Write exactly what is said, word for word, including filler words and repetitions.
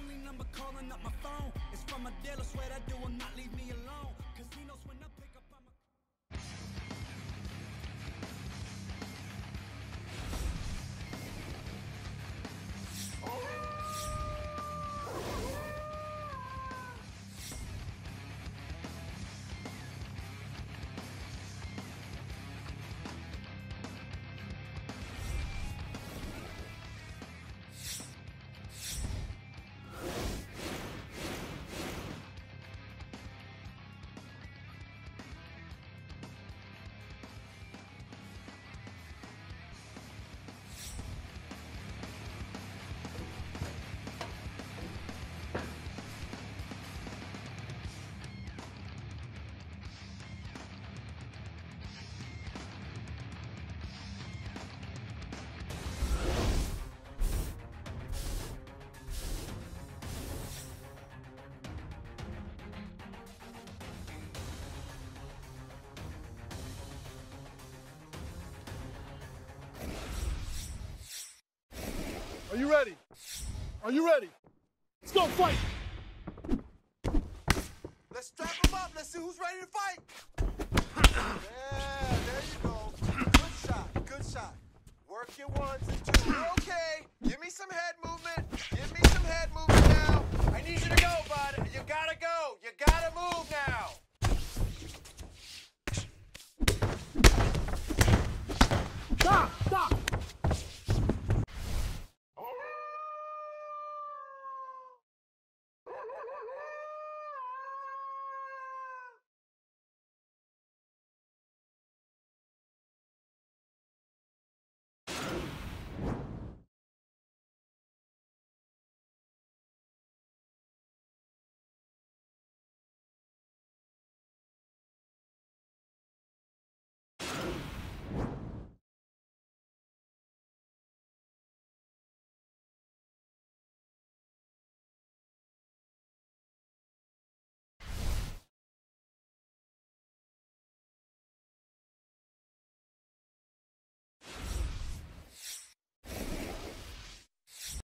Family number calling up my phone. It's from a dealer, swear that dude will not leave me alone. Casinos when I pick up on my... Are you ready? Are you ready? Let's go fight! Let's strap them up. Let's see who's ready to fight. Yeah.